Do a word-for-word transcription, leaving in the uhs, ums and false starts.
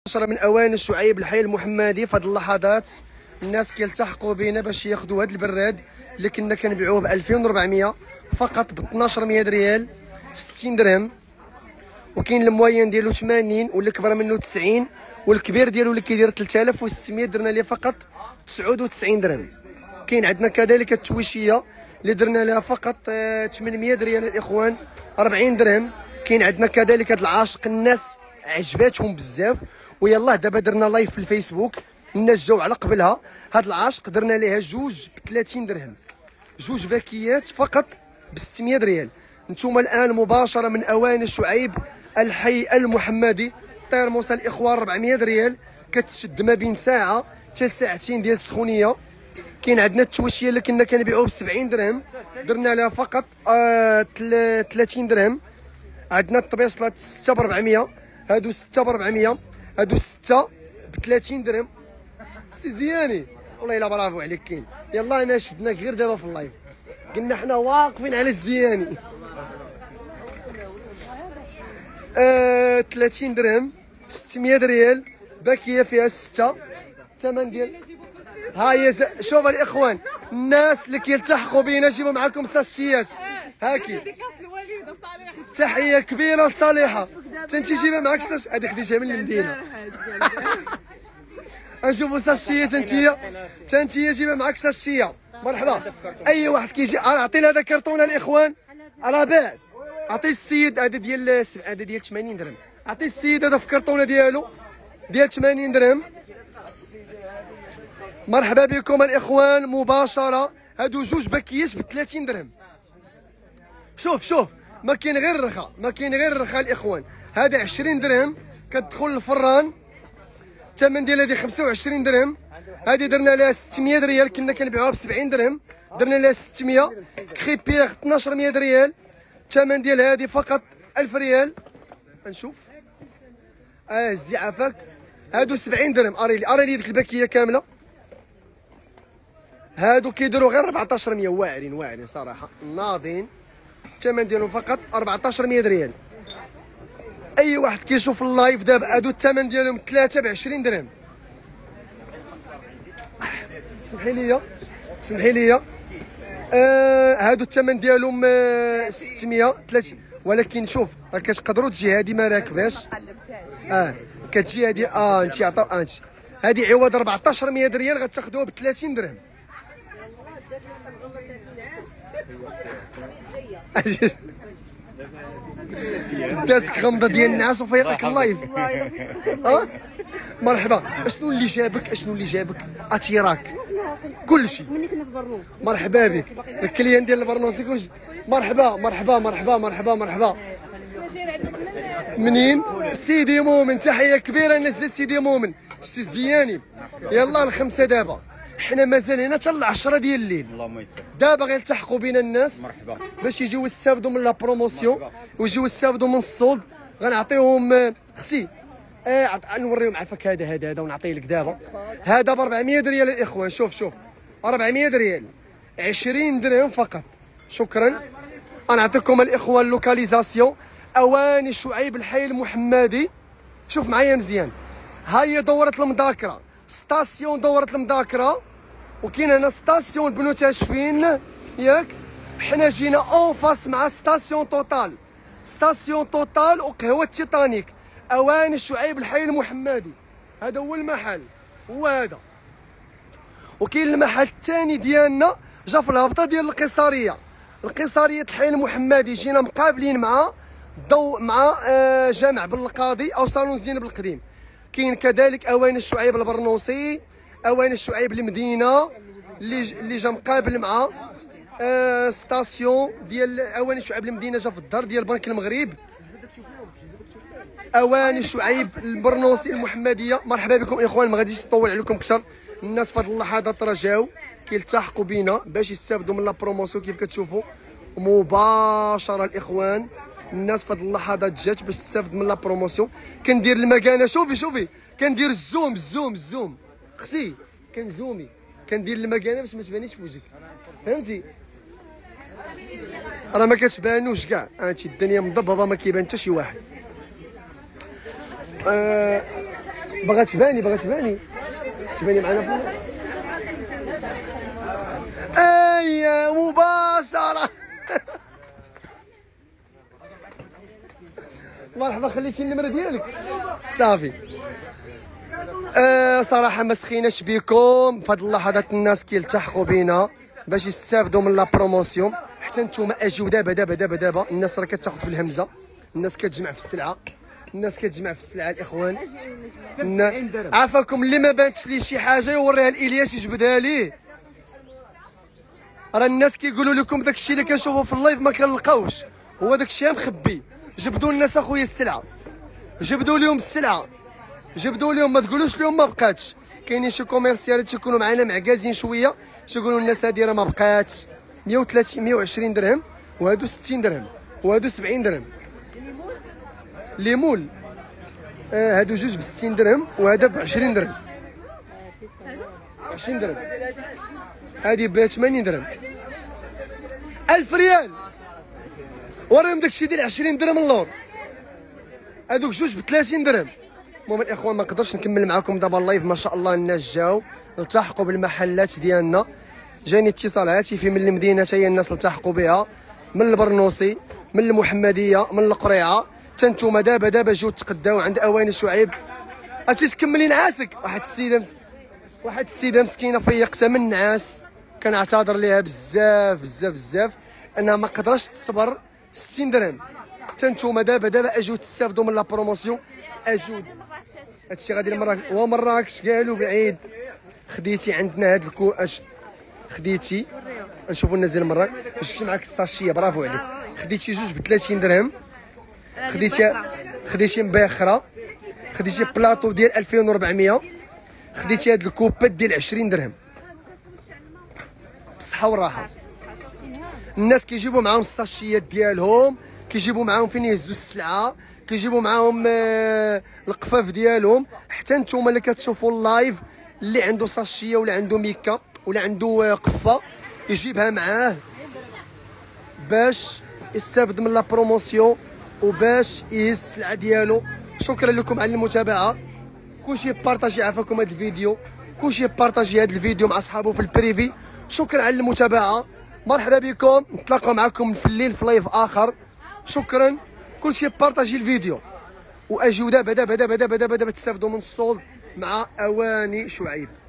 عشرة من اوان الشعيب الحي المحمدي. في هذه اللحظات الناس كيلتحقوا بينا باش ياخذوا هذا البراد اللي كنا كنبيعوه ب ألفين وأربعمية فقط ب اثناش مية ريال ستين درهم، وكاين الموين ديالو ثمانين والكبر منه تسعين والكبير ديالو اللي كيدير ثلاثة آلاف وستمية درنا ليه فقط تسعة وتسعين درهم. كاين عندنا كذلك التويشيه اللي درنا لها فقط ثمانمية ريال الاخوان أربعين درهم. كاين عندنا كذلك هذا العاشق الناس عجباتهم بزاف، ويلا دابا درنا لايف في الفيسبوك الناس جاو على قبلها. هذا العاشق درنا ليها جوج ب ثلاثين درهم، جوج باكيات فقط ب ستمية ريال. نتوما الان مباشره من اواني الشعيب الحي المحمدي. طيرموس الاخوان أربعمية ريال، كتشد ما بين ساعه حتى ساعتين ديال السخونيه. كاين عندنا التوشيه اللي كنا كنبيعوه ب سبعين درهم درنا لها فقط آه ثلاثين درهم. عندنا الطبيصلات ستة ب أربعمية، هادو ستة ب أربعمية، هادو ستة ب ثلاثين درهم. سي زياني والله الا برافو عليك. كاين يلا انا شدناك غير دابا في اللايف، قلنا حنا واقفين على الزياني. آه ثلاثين درهم ستمية ريال باكيه فيها ستة. الثمن ديال ها هي. شوف الاخوان الناس اللي كيلتحقوا بينا جيبوا معاكم ساشيات هاكي. تحيه كبيره لصالحه، انت جيبها معاك ساش. هذه خديتها من المدينه. نشوفوا ساشيه تنتيا تنتيا جيبها معاك ساشيه. مرحبا. اي واحد كيجي اعطي له هذا كرتونه الاخوان راه باع. اعطي السيد هذا ديال هذا ديال ثمانين درهم. اعطي السيد هذا في الكرتونه ديالو ديال ثمانين درهم. مرحبا بكم الاخوان مباشره. هادو جوج باكيات ب ثلاثين درهم. شوف شوف ما كاين غير الرخا، ما كاين غير الرخا الاخوان. هذا عشرين درهم كتدخل الفران. الثمن ديال هذه خمسة وعشرين درهم. هذه درنا لها ستمية ريال، كنا كنبيعوها ب سبعين درهم درنا لها ستمية. كريبيغ اثناش مية ريال، الثمن ديال هذه فقط ألف ريال. نشوف اه زي عافاك. هادو سبعين درهم. اري لي اري لي ديك الباكيه كامله. هادو كيديروا غير أربعطاش مية. واعرين واعرين صراحه ناضين. الثمن ديالهم فقط أربعطاش مية ريال. اي واحد كيشوف اللايف دابا هادو الثمن ديالهم ثلاثة ب عشرين درهم. سمحي لي سمحي لي آه هادو الثمن ديالهم آه ستمية ثلاثين. ولكن شوف راه كتقدروا تجي هادي ما راكباش. اه كتجي هادي اه انت عطا انت هادي عوض أربعطاش مية ريال غتاخذوها ب ثلاثين درهم. داتك غمضه ديال الناس وفيقك اللايف. اه مرحبا. اشنو اللي جابك اشنو اللي جابك اتيراك كلشي. مني كنا في برنوس. مرحبا بك الكليان ديال البرنوسي كلشي. مرحبا مرحبا مرحبا مرحبا مرحبا. منين؟ سيدي مؤمن. تحيه كبيره للناس سيدي مؤمن. شتي الزياني. يلا الخمسه دابا حنا مازال هنا حتى العشرة ديال الليل. اللهم يسر. دابا غيلتحقوا بينا الناس مرحبا باش يجيو يستافدوا من لا بروموسيون ويجيو يستافدوا من الصولد. غنعطيهم اختي اه نوريهم عفاك. هذا هذا هذا ونعطيه لك دابا. هذا ب أربعمية ريال الاخوان. شوف شوف أربعمية ريال عشرين درهم فقط. شكرا. غنعطيكم الاخوان اللوكاليزاسيون اواني شعيب الحي المحمدي. شوف معايا مزيان. ها هي دوره المذاكره ستاسيون دوره المذاكره، وكاين هنا ستاسيون بنو تاشفين ياك. حنا جينا اون فاس مع ستاسيون توتال. ستاسيون توتال وقهوه تيتانيك اواني الشعيب الحي المحمدي. هذا هو المحل هو هذا. وكاين المحل الثاني ديالنا جا في الهبطه ديال القيصريه. القيصريه الحي المحمدي جينا مقابلين مع ضو مع آه جامع بالقاضي او صالون زينب القديم. كاين كذلك اواني الشعيب البرنوسي اواني الشعيب المدينه اللي اللي جا مقابل مع آه ستاسيون ديال اواني الشعيب المدينه جا في الدار ديال بنك المغرب. اواني الشعيب البرنوسي المحمديه. مرحبا بكم اخوان. ما غاديش نطول عليكم اكثر. الناس في هذه اللحظات راه جاو كيلتحقوا بينا باش يستافدوا من لا بروموسيون كيف كتشوفوا مباشره الاخوان. الناس في هذه اللحظات جات باش تستافد من لا بروموسيون. كندير المكانه. شوفي شوفي كندير الزوم الزوم الزوم اختي كنزومي كندير المكانه باش ما تبانيش في وجهك فهمتي. راه ما كتبانوش كاع هادشي الدنيا مضببه ما كيبان حتى شي واحد. آه باغا تباني باغا تباني تباني معنا في اي مباشره. مرحبا، خليتي النمره ديالك صافي. آه صراحه ما سخيناش بكم في هذه اللحظات، الناس كيلتحقوا بينا باش يستافدوا من لا بروموسيون. حتى نتوما اجيو دابا دابا دابا دابا، الناس راه كتاخذ في الهمزه، الناس كتجمع في السلعه، الناس كتجمع في السلعه الاخوان. عافاكم اللي ما بانتش ليه شي حاجه يوريها لإلياس يجبدها ليه. راه الناس كيقولوا لكم داك الشيء اللي كنشوفوا في اللايف ما كنلقاوش، هو داك الشيء مخبي. جبدوا الناس اخويا السلعه، جبدوا لهم السلعه، جبدوا لهم، ما تقولوش لهم ما بقاتش. كاينين شي كوميرسيالات تيكونوا معنا معكازين شويه تيقولوا الناس هذه راه ما بقاتش. مية وثلاثين مية وعشرين درهم، وهادو ستين درهم، وهادو سبعين درهم. ليمون آه هادو جوج ب ستين درهم، وهذا ب عشرين درهم. عشرين درهم. هادي ب ثمانين درهم. ألف ريال. وريهم داكشي ديال عشرين درهم اللور. هادوك جوج ب ثلاثين درهم. المهم الاخوان ما نقدرش نكمل معكم دابا اللايف، ما شاء الله الناس جاو التحقوا بالمحلات ديالنا. جاني اتصال هاتفي من المدينه حتى هي الناس التحقوا بها، من البرنوسي، من المحمديه، من القريعه. حتى نتوما دابا دابا جيو تقداو عند اواني شعيب. اجي تكملي نعاسك. واحد السيده مس... واحد السيده مسكينه فيقتها من النعاس، كنعتذر ليها بزاف بزاف بزاف انها ما قدرتش تصبر. ستين درهم. حتى نتوما دابا دابا اجيو تستافدوا من لا بروموسيون. اجيو هادشي غادي لمراكش، ومراكش قالوا بعيد. خديتي عندنا هاد الكو اش خديتي، نشوفوا الناس ديال مراكش. شفتي معاك الساشيه، برافو عليك. خديتي جوج ب ثلاثين درهم، خديتي خديتي مباخره، خديتي بلاطو ديال ألفين وأربعمية، خديتي هاد الكوبات ديال عشرين درهم. بالصحه والراحه. الناس كيجيبوا معاهم الساشيات ديالهم، كيجيبوا معاهم فين يهزوا السلعه، كيجيبوا معاهم آه القفاف ديالهم. حتى نتوما اللي كتشوفوا اللايف اللي عنده ساشيه ولا عنده ميكا ولا عنده آه قفه يجيبها معاه باش يستافد من لا بروموسيون وباش يهز السلعه ديالو. شكرا لكم على المتابعه. كلشي بارطاجي عافاكم هذا الفيديو، كلشي بارطاجي هذا الفيديو مع اصحابه في البريفي. شكرا على المتابعه، مرحبا بكم، نتلاقاو معكم في الليل في لايف اخر. شكرا. كلشي بارطاجي الفيديو، واجيو دابا دابا دابا دابا دابا دابا تستافدوا من الصولد مع اواني شعيب.